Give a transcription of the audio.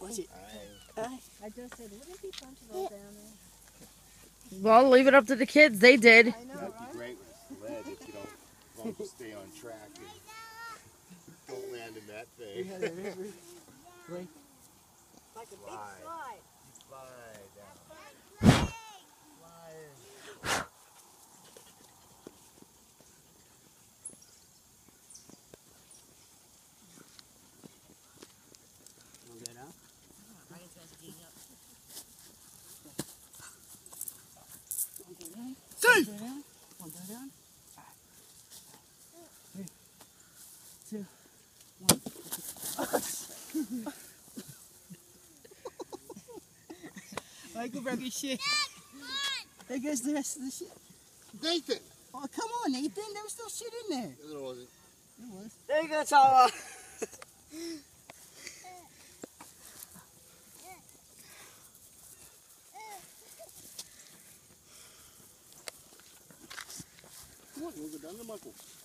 Watch it. I just said, wouldn't it be fun to go down there? Well, leave it up to the kids. They did. I know, That'd right? be great with a sled if you don't, as long as you stay on track and don't land in that We thing. had a river. Wait. Like a big Slide. slide. Slide down. Slide. Want to go down? Safe! Go down? Want to go down? 3, 2, 1. Michael broke his shit. There goes the rest of the shit. Nathan! Oh, come on, Nathan. There was still shit in there. It wasn't. It was. There you go, Tala. Come on, you want to go down there, Michael?